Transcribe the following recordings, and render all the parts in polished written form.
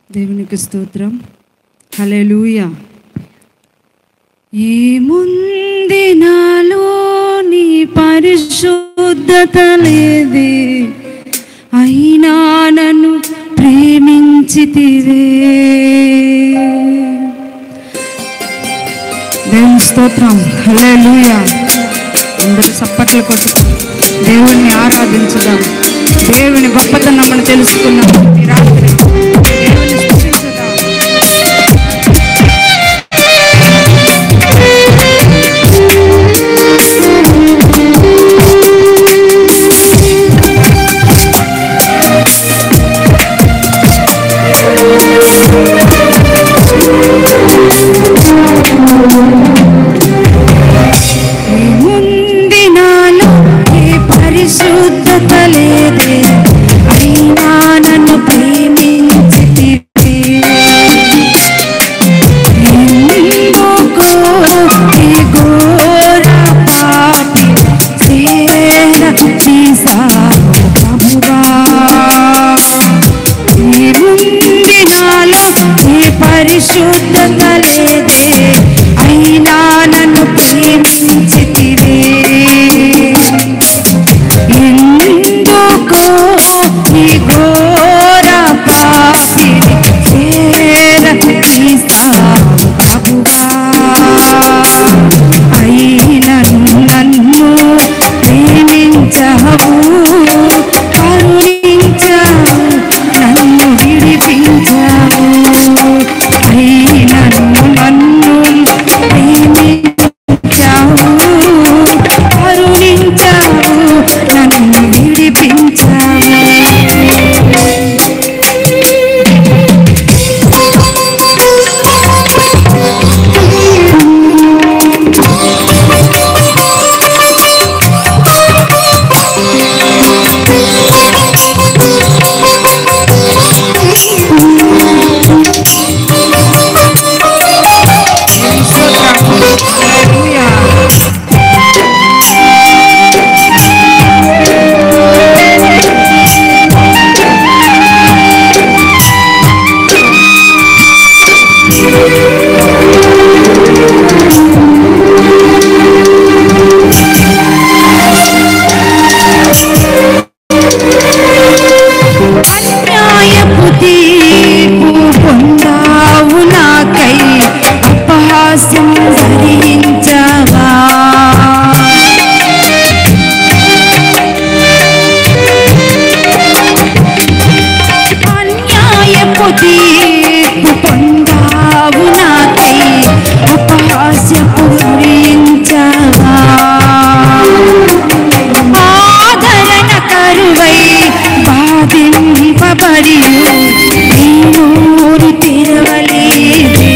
దేవునికి స్తోత్రం. హల్లెలూయా. ఏముంది నాలో నీ పరిశుద్ధత లేదే, అయినా నన్ను ప్రేమించితివే. దేవుని స్తోత్రం. హల్లెలూయా. అందరూ చప్పట్ల కోసం దేవుణ్ణి ఆరాధించుదాం. దేవుని గొప్పతనమును తెలుసుకున్నాం. ఈ రాత్రి దేవుని స్తుతించుదాం. ఏముంది నాలో ఏ పరిశుద్ధత లేదే, అయినా నన్ను ప్రేమించితివే. ఎందుకో ఈ ఘోర పాపి చేర తీసావు ప్రభువా. ఏముంది నాలో ఏ పరిశుద్ధత లేదే, అయినా నన్ను ప్రేమించితివే. ఎందుకో ఈ ఘోర పాపిని చేర తీసావు ప్రభువా. అయినను నన్ను ప్రేమించావు, కరుణించావు, నన్ను విడిపించావు. అయినను నన్ను ప్రేమించావు, కరుణించావు, నన్ను విడిపించావు. అన్యాయపు తీర్పు పొందావు నాకై, అపహాస్యం భరించావా. అన్యాయపు తీర్పు పొందావు నాకై, అపహాస్యపు భరించావా. ఆదరణ కరువై బాధింపబడి నీ నోరు తెరవలేదే.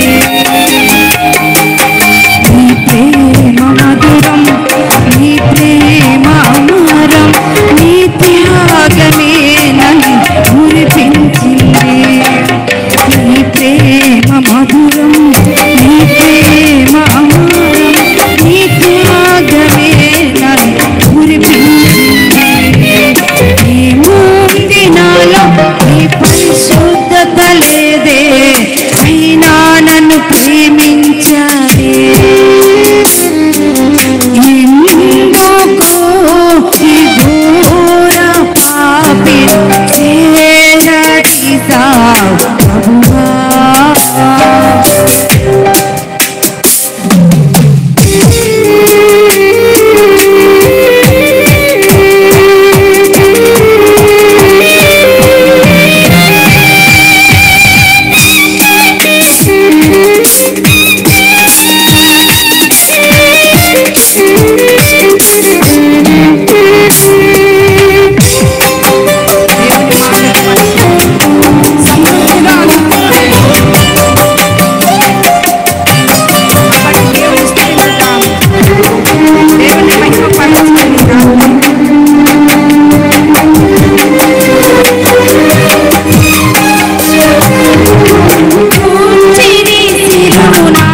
నీ ప్రేమ మధురం, నీ ప్రేమ అమరం, నీ త్యాగమే నన్ను మురిపించింది. నీ ప్రేమ మధురం, నీ ప్రేమ అమరం, నీ త్యాగమే నన్ను మురిపించింది. ఏముంది నాలో నీ పరిశుద్ధత లేదే, అయినా నన్ను ప్రేమించావే. ఎందుకో ఈ ఘోర పాపి చేర తీసావు ప్రభువా. నా